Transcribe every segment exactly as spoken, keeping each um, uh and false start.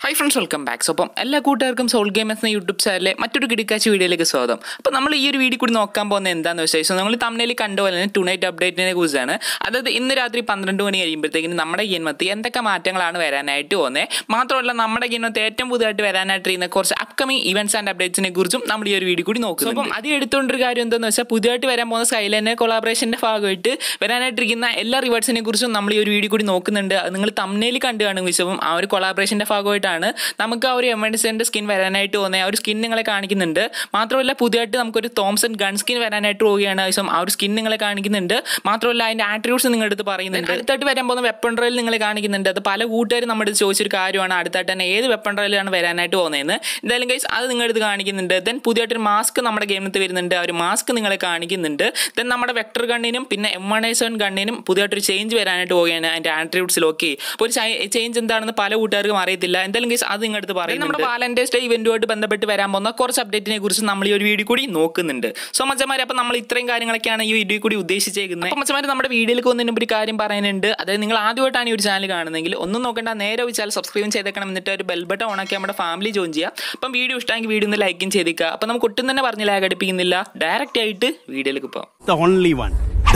Hi friends, welcome back. So, എല്ലാ കൂട്ടുകാർക്കും soul gamers എന്ന യൂട്യൂബ് ചാനലിലെ മറ്റൊരു കിടക്കാച്ച വീഡിയോയിലേക്ക് സ്വാഗതം. അപ്പോൾ നമ്മൾ ഈ ഒരു വീഡിയോ കൂടി നോക്കാൻ പോകുന്നത് എന്താണെന്ന് വെച്ചാൽ സോ നമ്മൾ തമ്മിൽ കണ്ടുപോലെ തന്നെ ടുനൈറ്റ് അപ്ഡേറ്റിനെ കുറിച്ചാണ്. അതായത് ഇന്ന് രാത്രി പന്ത്രണ്ട് മണി കഴിയുമ്പോഴത്തേക്കിന് നമ്മുടെ ഗെയിമത്ത് എന്തൊക്കെ മാറ്റങ്ങളാണ് വരാനായിട്ട് പോകുന്നത്, മാത്രമല്ല നമ്മുടെ ഗെയിമത്ത് ഏറ്റവും പുതുതായിട്ട് വരാനായിട്ടിരുന്ന കുറച്ച് അപ്കമിങ് ഇവന്റ്സ് ആൻഡ് അപ്ഡേറ്റ്സിനെ കുറിച്ചും നമ്മൾ ഈ ഒരു വീഡിയോ കൂടി നോക്കും. അപ്പം അത് എടുത്തുകൊണ്ടൊരു കാര്യം എന്താണെന്ന് വെച്ചാൽ പുതുതായിട്ട് വരാൻ പോകുന്ന സ്കൈലൈനർ കൊളാബറേഷൻ്റെ ഭാഗമായിട്ട് വരാനായിട്ടിരിക്കുന്ന എല്ലാ റിവാർഡ്സിനെ കുറിച്ചും നമ്മൾ ഈ ഒരു വീഡിയോ കൂടി നോക്കുന്നുണ്ട്. അത് നിങ്ങൾ തമ്മിൽ കണ്ടു കാണും വിശവും ആ ഒരു കൊളാബറേഷൻ്റെ ഭാഗമായിട്ടാണ് നമുക്ക് ആ ഒരു എം എയ്റ്റീൻ സ്കിൻ വരാനായിട്ട് പോകുന്നത്. ആ ഒരു സ്കിൻ നിങ്ങളെ കാണിക്കുന്നുണ്ട്. മാത്രമല്ല പുതിയതായിട്ട് നമുക്കൊരു തോംസൺ ഗൺ സ്കിൻ വരാനായിട്ട് പോവുകയാണ്. ആ ഒരു സ്കിൻ നിങ്ങളെ കാണിക്കുന്നുണ്ട്. മാത്രമല്ല അതിൻ്റെ ആട്രിബ്യൂട്ട്സ് നിങ്ങളുടെ അടുത്ത് പറയുന്നുണ്ട്. അടുത്തായിട്ട് വരാൻ പോകുന്ന വെപ്പൺ റോയൽ നിങ്ങളെ കാണിക്കുന്നുണ്ട്. അത് പല കൂട്ടുകാരും നമ്മുടെ അടുത്ത് ചോദിച്ചൊരു കാര്യമാണ്, അടുത്തായിട്ട് തന്നെ ഏത് വെപ്പൺ റോയലാണ് വരാനായിട്ട് പോകുന്നതെന്ന്. എന്തായാലും ഗൈസ് അത് നിങ്ങളുടെ അടുത്ത് കാണിക്കുന്നുണ്ട്. ദെൻ പുതിയതായിട്ടൊരു മാസ്ക് നമ്മുടെ ഗെയിമിനകത്ത് വരുന്നുണ്ട്. ആ ഒരു മാസ്ക് നിങ്ങളെ കാണിക്കുന്നുണ്ട്. ദെൻ നമ്മുടെ വെക്ടർ ഗണ്ണിനും പിന്നെ എം വൺ എയ്റ്റ് സെവൻ ഗണ്ണിനും പുതിയതായിട്ടൊരു ചേഞ്ച് വരാനായിട്ട് പോവുകയാണ്. അതിൻ്റെ ആട്രിബ്യൂട്ട്സിൽ ഓക്കെ ഒരു ചേഞ്ച് എന്താണെന്ന് പല കൂട്ടുകാർക്കും അറിയത്തില്ല. എന്തായാലും ഗൈസ് അത് നിങ്ങളുടെ അടുത്ത് പറയും. നമ്മുടെ വാലന്റൈൻസ് ഡേ ഇവന്റുമായിട്ട് ബന്ധപ്പെട്ട് വരാൻ പോകുന്ന കുറച്ച് അപ്ഡേറ്റിനെ കുറിച്ച് നമ്മൾ ഈ ഒരു വീഡിയോ കൂടി നോക്കുന്നുണ്ട്. സോ മച്ചന്മാരെ അപ്പോൾ നമ്മൾ ഇത്രയും കാര്യങ്ങളൊക്കെയാണ് ഈ വീഡിയോ കൂടി ഉദ്ദേശിച്ചേക്കുന്നത്. അപ്പോൾ മച്ചന്മാരെ നമ്മുടെ വീഡിയോയിലേക്ക് വന്നതിന് ഒരു കാര്യം പറയാനുണ്ട്. അതായത് നിങ്ങൾ ആദ്യമായിട്ടാണ് ഈ ഒരു ചാനൽ കാണുന്നതെങ്കിൽ ഒന്നും നോക്കേണ്ട, നേരെ ഒരു ചാനൽ സബ്സ്ക്രൈബ് ചെയ്തേക്കണം, എന്നിട്ട് ഒരു ബെൽ ബട്ടൺ ഓണാക്കി നമ്മുടെ ഫാമിലി ജോയിൻ ചെയ്യുക. അപ്പം വീഡിയോ ഇഷ്ടമെങ്കിൽ വീഡിയോ ഒന്ന് ലൈക്കും ചെയ്തേക്കുക. അപ്പോൾ നമുക്ക് ഒട്ടും തന്നെ പറഞ്ഞ് ലാഗ് അടിപ്പിക്കുന്നില്ല, ഡയറക്റ്റ് ആയിട്ട് വീഡിയോയിലേക്ക് പോകാം. The only one.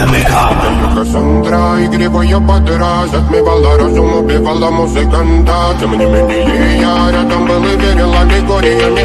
Cassandra, игривая подра, затмевала разум, убивала музыканта. Тем не менее я рядом был и верила Григориями.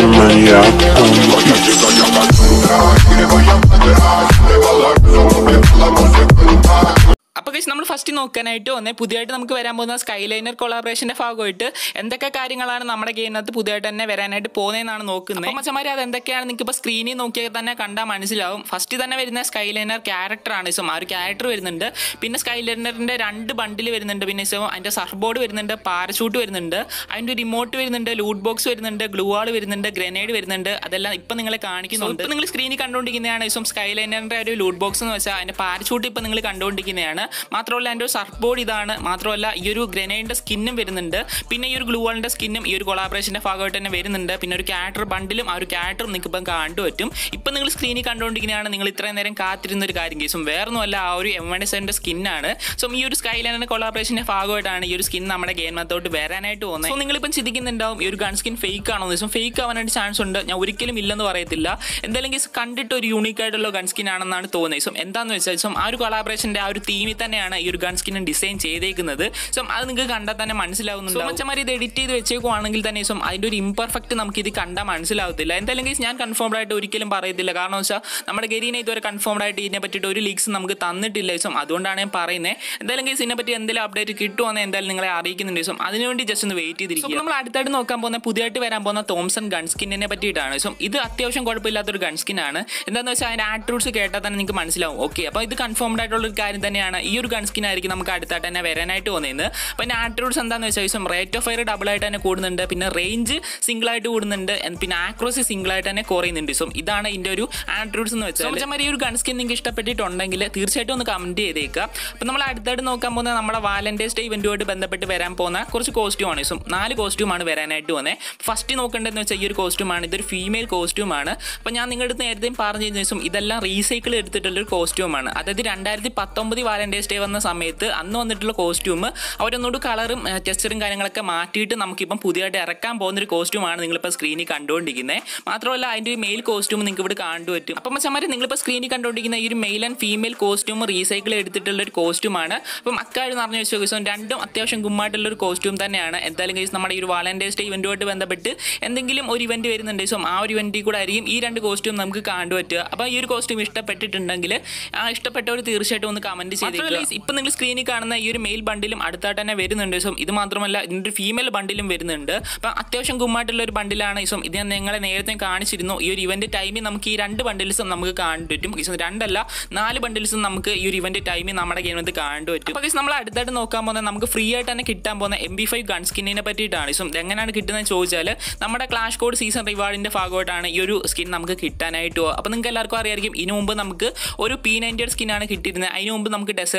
Моя дикая Cassandra, игривая подра, затмевала разум, убивала музыканта. അപ്പോൾ ഗൈസ് നമ്മൾ ഫസ്റ്റ് നോക്കാനായിട്ട് വന്നേ പുതിയതായിട്ട് നമുക്ക് വരാൻ പോകുന്ന സ്കൈലൈനർ കൊളാബറേഷൻ്റെ ഭാഗമായിട്ട് എന്തൊക്കെ കാര്യങ്ങളാണ് നമ്മുടെ ഗെയിമിനകത്ത് പുതിയതായിട്ട് തന്നെ വരാനായിട്ട് പോകുന്നതെന്നാണ് നോക്കുന്നത്. അപ്പോൾ മച്ചന്മാർ അത് എന്തൊക്കെയാണ് നിങ്ങൾക്ക് ഇപ്പോൾ സ്ക്രീനിൽ നോക്കിയാൽ തന്നെ കണ്ടാൽ മനസ്സിലാവും. ഫസ്റ്റ് തന്നെ വരുന്ന സ്കൈലൈനർ ക്യാരക്ടറാണ്. സോ ആ ഒരു ക്യാരക്ടർ വരുന്നുണ്ട്. പിന്നെ സ്കൈലൈനറിൻ്റെ രണ്ട് ബണ്ടിൽ വരുന്നുണ്ട്. പിന്നെ സോ അതിൻ്റെ സർഫ് ബോർഡ് വരുന്നുണ്ട്, പാരഷൂട്ട് വരുന്നുണ്ട്, അതിൻ്റെ റിമോട്ട് വരുന്നുണ്ട്, ലൂട്ട് ബോക്സ് വരുന്നുണ്ട്, ഗ്ലൂ വാൾ വരുന്നുണ്ട്, ഗ്രനേഡ് വരുന്നുണ്ട്. അതെല്ലാം ഇപ്പം നിങ്ങളെ കാണിക്കുന്നുണ്ട്. ഇപ്പോൾ നിങ്ങൾ സ്ക്രീനിൽ കണ്ടുകൊണ്ടിരിക്കുന്നതാണ് സോ സ്കൈലൈനറിൻ്റെ ഒരു ലൂട്ട് ബോക്സ് എന്ന് വെച്ചാൽ അതിൻ്റെ പാരഷൂട്ട് ഇപ്പോൾ നിങ്ങൾ കണ്ടുകൊണ്ടിരിക്കുന്നതാണ്. മാത്രമല്ല എൻ്റെ ഒരു സർഫ് ബോർഡ് ഇതാണ്. മാത്രമല്ല ഈ ഒരു ഗ്രനേഡിൻ്റെ സ്കിന്നും വരുന്നുണ്ട്. പിന്നെ ഈ ഒരു ഗ്ലൂ വാളിൻ്റെ സ്കിന്നും ഈ ഒരു കൊളാബറേഷൻ്റെ ഭാഗമായിട്ട് തന്നെ വരുന്നുണ്ട്. പിന്നെ ഒരു ക്യാരക്ടർ ബണ്ടിലും ആ ഒരു ക്യാരക്ടർ നിങ്ങൾക്ക് ഇപ്പം കണ്ടു പറ്റും. ഇപ്പം നിങ്ങൾ സ്ക്രീനിൽ കണ്ടുകൊണ്ടിരിക്കുന്നതാണ് നിങ്ങൾ ഇത്രയും നേരം കാത്തിരുന്ന ഒരു കാര്യം. കേസും വേറൊന്നുമല്ല, ആ ഒരു എം വൺ സെവൻ്റെ സ്കിന്നാണ്. സോ ഈ ഒരു സ്കൈലൈനർ കൊളാബറേഷൻ്റെ ഭാഗമായിട്ടാണ് ഈ ഒരു സ്കിൻ നമ്മുടെ ഗെയിമിനകത്തോട്ട് വരാനായിട്ട് പോകുന്നത്. സോ നിങ്ങളിപ്പം ചിന്തിക്കുന്നുണ്ടാവും ഈ ഒരു ഗൺ സ്കിൻ ഫേക്ക് ആണോ? സോ ഫേക്ക് ആവാനായിട്ട് ചാൻസ് ഉണ്ട്. ഞാൻ ഒരിക്കലും ഇല്ലെന്ന് പറയത്തില്ല. എന്തായാലും കേസ് കണ്ടിട്ട് ഒരു യൂണീക്ക് ആയിട്ടുള്ള ഗൺ സ്കിൻ ആണെന്നാണ് തോന്നുന്നത്. സോ എന്താണെന്ന് വെച്ചാൽ സോ ആ ഒരു കൊളാബറേഷൻ്റെ ആ ഒരു തീമിൽ തന്നെയാണ് ഈ ഒരു ഗൺ സ്കിൻ ഡിസൈൻ ചെയ്തേക്കുന്നത്. സോ അത് നിങ്ങൾക്ക് കണ്ടാൽ തന്നെ മനസ്സിലാവുന്നുണ്ട്. മച്ചന്മാർ ഇത് എഡിറ്റ് ചെയ്ത് വെച്ചേക്കുവാണെങ്കിൽ തന്നെ സോ അതിൻ്റെ ഒരു ഇംപെർഫെക്റ്റ് നമുക്ക് ഇത് കണ്ടാൽ മനസ്സിലാവത്തില്ല. എന്തായാലും കേസ് ഞാൻ കൺഫേംഡ് ആയിട്ട് ഒരിക്കലും പറയത്തില്ല. കാരണം വെച്ചാൽ നമ്മുടെ ഗരീനെ ഇതുവരെ കൺഫേംഡ് ആയിട്ട് ഇതിനെ പറ്റിയിട്ട് ഒരു ലീക്സ് നമുക്ക് തന്നിട്ടില്ല. സോ അതുകൊണ്ടാണ് ഞാൻ പറയുന്നത്. എന്തായാലും കേസ് ഇതിനെ പറ്റി എന്തെങ്കിലും അപ്ഡേറ്റ് കിട്ടുമെന്ന് എന്തായാലും നിങ്ങളെ അറിയിക്കുന്നുണ്ട്. സോ അതിനുവേണ്ടി ജസ്റ്റ് ഒന്ന് വെയിറ്റ് ചെയ്തിരിക്കും. നമ്മൾ അടുത്തായിട്ട് നോക്കാൻ പോകുന്ന പുതിയതായിട്ട് വരാൻ പോകുന്ന തോംസൺ ഗൺ സ്കിന്നിനെ പറ്റിയിട്ടാണ്. സോ ഇത് അത്യാവശ്യം കുഴപ്പമില്ലാത്തൊരു ഗൺ സ്കിന്നാണ്. എന്താണെന്ന് വെച്ചാൽ അതിൻ്റെ ആട്രിബ്യൂട്ട്സ് കേട്ടാൽ തന്നെ നിങ്ങൾക്ക് മനസ്സിലാവും. ഓക്കെ അപ്പോൾ ഇത് കൺഫേംഡ് ആയിട്ടുള്ള ഒരു കാര്യം തന്നെയാണ്. ഈ ഒരു ഗൺ സ്കിൻ ആയിരിക്കും നമുക്ക് അടുത്തായിട്ട് തന്നെ വരാനായിട്ട് പോകുന്നത്. അപ്പോൾ അതിൻ്റെ ആട്രിബ്യൂട്ട്സ് എന്താണെന്ന് വെച്ചാൽ റേറ്റ് ഓഫ് ഫയർ ഡബിൾ ആയിട്ട് തന്നെ കൂടുന്നുണ്ട്, പിന്നെ റേഞ്ച് സിംഗിൾ ആയിട്ട് കൂടുന്നുണ്ട്, പിന്നെ ആക്യുറസി സിംഗിൾ ആയിട്ട് തന്നെ കുറയുന്നുണ്ട്. സോ ഇതാണ് ഇതിൻ്റെ ഒരു ആട്രിബ്യൂട്ട്സ് എന്ന് വെച്ചാൽ. ഈ ഒരു ഗൺ സ്കിൻ നിങ്ങൾക്ക് ഇഷ്ടപ്പെട്ടിട്ടുണ്ടെങ്കിൽ തീർച്ചയായിട്ടും ഒന്ന് കമൻറ്റ് ചെയ്തേക്കുക. അപ്പോൾ നമ്മൾ അടുത്തായിട്ട് നോക്കാൻ പോകുന്നത് നമ്മുടെ വാലന്റൈൻസ് ഡേ ഇവന്റുമായിട്ട് ബന്ധപ്പെട്ട് വരാൻ പോകുന്ന കുറച്ച് കോസ്റ്റ്യൂമാണ്. സോ നാല് കോസ്റ്റ്യൂമാണ് വരാനായിട്ട് പോകുന്നത്. ഫസ്റ്റ് നോക്കേണ്ടതെന്ന് വെച്ചാൽ ഈ ഒരു കോസ്റ്റ്യൂമാണ്. ഇതൊരു ഫീമെയിൽ കോസ്റ്റ്യൂമാണ്. അപ്പോൾ ഞാൻ നിങ്ങളുടെ അടുത്ത് നേരത്തെ പറഞ്ഞു ശേഷം ഇതെല്ലാം റീസൈക്കിൾ എടുത്തിട്ടുള്ളൊരു കോസ്റ്റ്യൂമാണ്. അതായത് രണ്ടായിരത്തി പത്തൊമ്പത് വാലന്റൈൻസ് ഡേ വന്ന സമയത്ത് അന്ന് വന്നിട്ടുള്ള കോസ്റ്റ്യൂം അവരൊന്നുകൂടി കളറും ടെക്സ്ചറും കാര്യങ്ങളൊക്കെ മാറ്റിയിട്ട് നമുക്കിപ്പം പുതിയതായിട്ട് ഇറക്കാൻ പോകുന്നൊരു കോസ്റ്റ്യൂമാണ് നിങ്ങളിപ്പോൾ സ്ക്രീനിൽ കണ്ടുകൊണ്ടിരിക്കുന്നത്. മാത്രമല്ല അതിൻ്റെ ഒരു മെയിൽ കോസ്റ്റ്യൂം നിങ്ങൾക്ക് ഇവിടെ കാണുവാൻ പറ്റും. അപ്പം മച്ചന്മാരെ നിങ്ങളിപ്പോൾ സ്ക്രീനിൽ കണ്ടുകൊണ്ടിരിക്കുന്ന ഈ ഒരു male and female costume recycle എടുത്തിട്ടുള്ള ഒരു കോസ്റ്റ്യൂമാണ്. അപ്പം അക്കാര്യം എന്ന് പറഞ്ഞു വെച്ചാൽ രണ്ടും അത്യാവശ്യം ഗുമ്മായിട്ടുള്ള ഒരു കോസ്റ്റ്യൂം തന്നെയാണ്. എന്തായാലും കേസ് നമ്മുടെ ഈ ഒരു വാലന്റൈൻസ് ഡേ ഇവന്റുമായിട്ട് ബന്ധപ്പെട്ട് എന്തെങ്കിലും ഒരു ഇവന്റ് വരുന്നുണ്ട്. സോ ആ ഒരു ഇവന്റിൽ കൂടെ ആയിരിക്കും ഈ രണ്ട് കോസ്റ്റ്യൂം നമുക്ക് കാണുവാൻ പറ്റുക. അപ്പോൾ ഈ ഒരു കോസ്റ്റ്യൂം ഇഷ്ടപ്പെട്ടിട്ടുണ്ടെങ്കിൽ ആ ഇഷ്ടപ്പെട്ടവർ തീർച്ചയായിട്ടും ഒന്ന് കമൻറ്റ് ചെയ്തേക്കുക. ഇപ്പം നിങ്ങൾ സ്ക്രീനിൽ കാണുന്ന ഈ ഒരു മെയിൽ ബണ്ടിലും അടുത്തായിട്ട് തന്നെ വരുന്നുണ്ട്. സോ ഇത് മാത്രമല്ല ഇതിൻ്റെ ഒരു ഫീമെയിൽ ബണ്ടിലും വരുന്നുണ്ട്. അപ്പം അത്യാവശ്യം ഗുമ്മായിട്ടുള്ള ഒരു ബണ്ടിലാണ്. സോ ഇത് നിങ്ങളെ നേരത്തെ കാണിച്ചിരുന്നു. ഈ ഒരു ഇവന്റ് ടൈമിൽ നമുക്ക് ഈ രണ്ട് ബണ്ടിൽസും നമുക്ക് കാണാൻ പറ്റും. സോ രണ്ടല്ല നാല് ബണ്ടിൽസും നമുക്ക് ഈ ഒരു ഇവന്റ് ടൈമിൽ നമ്മുടെ ഗെയിമിൽ കാണാൻ പറ്റും. അപ്പോൾ നമ്മൾ അടുത്തായിട്ട് നോക്കാൻ പോകുന്നത് നമുക്ക് ഫ്രീ ആയിട്ട് തന്നെ കിട്ടാൻ പോകുന്ന എം ബി ഫൈവ് ഗൺ സ്കിന്നിനെ പറ്റിയിട്ടാണ്. സോ എങ്ങനെയാണ് കിട്ടുന്നതെന്ന് ചോദിച്ചാൽ നമ്മുടെ ക്ലാഷ് കോഡ് സീസൺ റിവാർഡിൻ്റെ ഭാഗമായിട്ടാണ് ഈ ഒരു സ്കിൻ നമുക്ക് കിട്ടാനായിട്ട് പോകുക. അപ്പോൾ നിങ്ങൾക്ക് എല്ലാവർക്കും അറിയായിരിക്കും ഇതിനു മുമ്പ് നമുക്ക് ഒരു പി നയൻറ്റി സ്കിന്നാണ് കിട്ടിയിരുന്നത്. അതിന് മുമ്പ് നമുക്ക് ഡെസേർട്ട്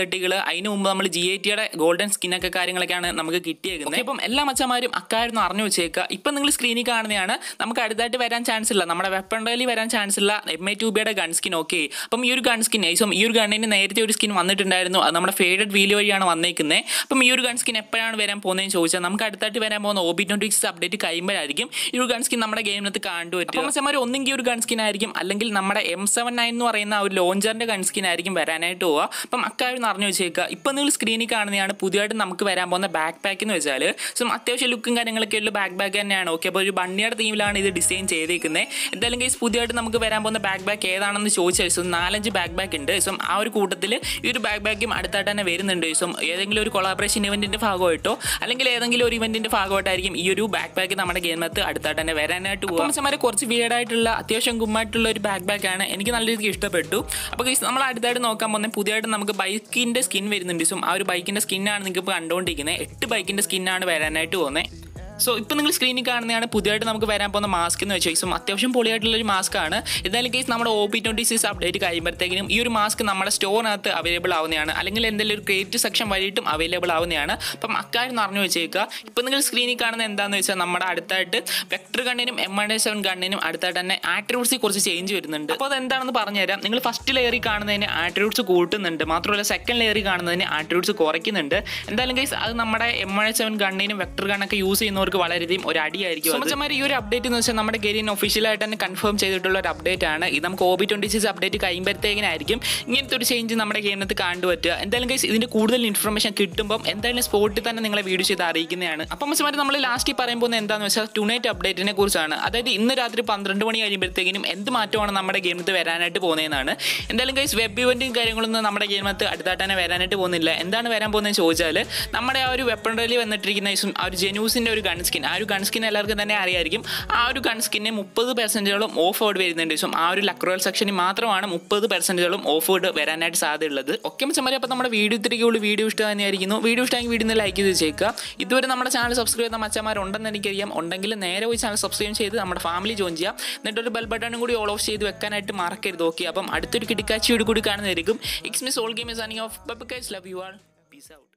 തേർട്ടികൾ അതിന് മുമ്പ് നമ്മൾ ജി ഐ ടിയുടെ ഗോൾഡൻ സ്കിന്നൊക്കെ കാര്യങ്ങളൊക്കെയാണ് നമുക്ക് കിട്ടിയേക്കുന്നത്. ഇപ്പം എല്ലാ മച്ചന്മാരും അക്കാര്യം അറിഞ്ഞു വെച്ചേക്കുക. ഇപ്പം നിങ്ങൾ സ്ക്രീനിൽ കാണുന്നതാണ്. നമുക്ക് അടുത്തായിട്ട് വരാൻ ചാൻസ് ഇല്ല, നമ്മുടെ വെപ്പൺ റോയലിൽ വരാൻ ചാൻസ് ഇല്ല എം എ ടു ബിയുടെ ഗൺ സ്കിൻ. ഓക്കെ, അപ്പം ഈ ഒരു ഗൺ സ്കിൻ ഈ ഒരു ഗണ്ണിന് നേരത്തെ ഒരു സ്കിൻ വന്നിട്ടുണ്ടായിരുന്നു, അത് നമ്മുടെ ഫേഡഡ് വീൽ വഴിയാണ് വന്നേക്കുന്നത്. അപ്പം ഈ ഒരു ഗൺ സ്കിൻ എപ്പോഴാണ് വരാൻ പോകുന്നതെന്ന് ചോദിച്ചാൽ നമുക്ക് അടുത്തായിട്ട് വരാൻ പോകുന്ന O B twenty six update കഴിയുമ്പോഴായിരിക്കും ഈ ഒരു ഗൺ സ്കിൻ നമ്മുടെ ഗെയിമിനകത്ത് കണ്ടുപറ്റും. അപ്പം മച്ചന്മാർ ഒന്നെങ്കിൽ ഒരു ഗൺ സ്കിൻ ആയിരിക്കും, അല്ലെങ്കിൽ നമ്മുടെ എം സെവൻ നയൻ എന്ന് പറയുന്ന ആ ഒരു ലോഞ്ചറിന്റെ ഗൺ സ്കിൻ ആയിരിക്കും വരാനായിട്ട് പോവുക. അപ്പം അക്കാര്യം അറിഞ്ഞു വെച്ചേക്കുക. ഇപ്പം നിങ്ങൾ സ്ക്രീനിൽ കാണുന്നതാണ് പുതിയതായിട്ട് നമുക്ക് വരാൻ പോകുന്ന ബാക്ക് പാക്ക് എന്ന് വെച്ചാൽ സോ അത്യാവശ്യം ലുക്കും കാര്യങ്ങളൊക്കെ ഉള്ള ബാക്ക് ബാക്ക് തന്നെയാണ്. ഓക്കെ, അപ്പോൾ ഒരു ബണ്ണിയുടെ തീമിലാണ് ഇത് ഡിസൈൻ ചെയ്തേക്കുന്നത്. എന്തായാലും കേസ് പുതിയതായിട്ട് നമുക്ക് വരാൻ പോകുന്ന ബാക്ക് ബാക്ക് ഏതാണെന്ന് ചോദിച്ചാൽ സോ നാലഞ്ച് ബാക്ക് ബാക്ക് ഉണ്ട്. സോ ആ ഒരു കൂട്ടത്തിൽ ഈ ഒരു ബാക്ക് ബാക്കും അടുത്തായിട്ട് തന്നെ വരുന്നുണ്ട്. സോ ഏതെങ്കിലും ഒരു കൊളാബറേഷൻ ഇവന്റിന്റെ ഭാഗമായിട്ടോ അല്ലെങ്കിൽ ഏതെങ്കിലും ഒരു ഇവന്റിന്റെ ഭാഗമായിട്ടായിരിക്കും ഈ ഒരു ബാക്ക് ബാക്ക് നമ്മുടെ ഗെയിമിനകത്ത് അടുത്തായിട്ട് തന്നെ വരാനായിട്ട് പോകും. മച്ചന്മാരെ കുറച്ച് വീടായിട്ടുള്ള അത്യാവശ്യം ഗുമ്മായിട്ടുള്ള ഒരു ബാക്ക് ബാക്ക് ആണ്, എനിക്ക് നല്ല രീതിക്ക് ഇഷ്ടപ്പെട്ടു. അപ്പോൾ നമ്മൾ അടുത്തായിട്ട് നോക്കാൻ പോകുന്നത് പുതിയതായിട്ട് നമുക്ക് ബൈക്കിന്റെ സ്കിൻ വരുന്നുണ്ട്. സോ ആ ഒരു ബൈക്കിന്റെ സ്കിന്നാണ് നിങ്ങൾക്ക് ഇപ്പോൾ കണ്ടുകൊണ്ടിരിക്കുന്നത്. എട്ട് ബൈക്കിന്റെ സ്കിന്നാണ് വരാനായിട്ട് പോകുന്നത്. സോ ഇപ്പോൾ നിങ്ങൾ സ്ക്രീനിൽ കാണുന്നതാണ് പുതിയതായിട്ട് നമുക്ക് വരാൻ പോകുന്ന മാസ്ക് എന്ന് വെച്ചാൽ സോ അത്യാവശ്യം പൊളിയായിട്ടുള്ളൊരു മാസ്ക് ആണ്. എന്തായാലും കേസ് നമ്മുടെ O P twenty six update കഴിയുമ്പോഴത്തേക്കും ഈ ഒരു മാസ്ക് നമ്മുടെ സ്റ്റോറിനകത്ത് അവൈലബിൾ ആവുന്നതാണ്, അല്ലെങ്കിൽ എന്തെങ്കിലും ഒരു ക്രിയേറ്റ് സെക്ഷൻ വഴിയിട്ടും അവൈലബിൾ ആവുന്നതാണ്. അപ്പം അക്കാര്യം അറിഞ്ഞു വെച്ചേക്കുക. ഇപ്പോൾ നിങ്ങൾ സ്ക്രീനിൽ കാണുന്നത് എന്താണെന്ന് വെച്ചാൽ നമ്മുടെ അടുത്തായിട്ട് വെക്ടർ ഗണ്ണിനും എം വൺ സെവൻ ഗണ്ണിനും അടുത്തായിട്ട് തന്നെ ആട്രിബ്യൂട്ട്സിൽ കുറച്ച് ചേഞ്ച് വരുന്നുണ്ട്. അപ്പോൾ അതെന്താണെന്ന് പറഞ്ഞുതരാം. നിങ്ങൾ ഫസ്റ്റ് ലെയറിൽ കാണുന്നതിന് ആട്രിബ്യൂട്ട്സ് കൂട്ടുന്നുണ്ട്, മാത്രമല്ല സെക്കൻഡ് ലെയറിൽ കാണുന്നതിന് ആട്രിബ്യൂട്ട്സ് കുറയ്ക്കുന്നുണ്ട്. എന്തായാലും കേസ് അത് നമ്മുടെ എം വൺ സെവൻ ഗണ്ണിനും വെക്ടർ ഗണ്ണൊക്കെ യൂസ് ചെയ്യുന്നവർക്ക് വളരെയധികം ഒരു അടിയായിരിക്കും. മച്ചന്മാർ ഈ ഒരു അപ്ഡേറ്റ് എന്ന് വെച്ചാൽ നമ്മുടെ ഗെയിൻ ഒഫീഷ്യലായിട്ട് തന്നെ കൺഫേം ചെയ്തിട്ടുള്ള ഒരു അപ്ഡേറ്റ് ആണ്. ഇത് നമുക്ക് O B twenty six update കഴിയുമ്പോഴത്തേക്കിനായിരിക്കും ഇങ്ങനത്തെ ഒരു ചേഞ്ച് നമ്മുടെ ഗെയിമിനകത്ത് കണ്ടുപറ്റുക. എന്തായാലും ഗൈസ് ഇതിന്റെ കൂടുതൽ ഇൻഫർമേഷൻ കിട്ടുമ്പോൾ എന്തായാലും സ്പോട്ടിൽ തന്നെ നിങ്ങളെ വീഡിയോ ചെയ്ത് അറിയിക്കുന്നതാണ്. അപ്പം മച്ചന്മാർ നമ്മൾ ലാസ്റ്റ് പറയാൻ പോകുന്നത് എന്താണെന്ന് വെച്ചാൽ ടുനൈറ്റ് അപ്ഡേറ്റിനെ കുറിച്ചാണ്. അതായത് ഇന്ന് രാത്രി പന്ത്രണ്ട് മണി കഴിയുമ്പോഴത്തേക്കിനും എന്ത് മാറ്റമാണ് നമ്മുടെ ഗെയിമിനകത്ത് വരാനായിട്ട് പോകുന്നതെന്നാണ്. എന്തായാലും ഗൈസ് വെബ് ഇവന്റും കാര്യങ്ങളൊന്നും നമ്മുടെ ഗെയിമിനകത്ത് അടുത്തായിട്ട് തന്നെ വരാനായിട്ട് പോകുന്നില്ല. എന്താണ് വരാൻ പോകുന്നതെന്ന് ചോദിച്ചാൽ നമ്മുടെ ആ ഒരു വെപ്പൺ റോയലിൽ വന്നിട്ടിരിക്കുന്ന ആ ഒരു ജെനൂസിന്റെ ഒരു ഗൺ സ്കിൻ, ആ ഒരു ഗൺ സ്കിൻ എല്ലാവർക്കും തന്നെ അറിയായിരിക്കും. ആ ഒരു ഗൺ സ്കിന്നെ മുപ്പത് പെർസെൻറ്റേജോളം ഓഫ് ഓർഡ് വരുന്നുണ്ട്. സോ ആ ഒരു ലക്ക് റോയൽ സെക്ഷനിൽ മാത്രമാണ് മുപ്പത് പെർസെൻറ്റേജോളം ഓഫ് ഓർഡ് വരാനായിട്ട് സാധ്യതയുള്ളത്. ഒക്കെ മച്ചന്മാരെ അപ്പോൾ നമ്മുടെ വീഡിയോ ഇത്രയ്ക്കുള്ള വീഡിയോ ഇഷ്ടം തന്നെയായിരിക്കുന്നു. വീഡിയോ ഇഷ്ടമെങ്കിൽ വീഡിയോ ലൈക്ക് ചെയ്ത് വെച്ചേക്കുക. ഇതുവരെ നമ്മുടെ ചാനൽ സബ്സ്ക്രൈബ് ചെയ്യുന്ന മച്ചന്മാരുണ്ടെന്ന് എനിക്കറിയാം. ഉണ്ടെങ്കിൽ നേരെ പോയി ചാനൽ സബ്സ്ക്രൈബ് ചെയ്ത് നമ്മുടെ ഫാമിലി ജോയിൻ ചെയ്യാം. എന്നിട്ടൊരു ബെൽ ബട്ടണും കൂടി ഓൾ ഓഫ് ചെയ്ത് വെക്കാനായിട്ട് മറക്കരുത്. ഓക്കെ, അപ്പം അടുത്തൊരു കിടക്കാച്ചിയോട് കൂടി കാണുന്നതായിരിക്കും. It's me soul game signing off. Bye bye guys, love you all, peace out.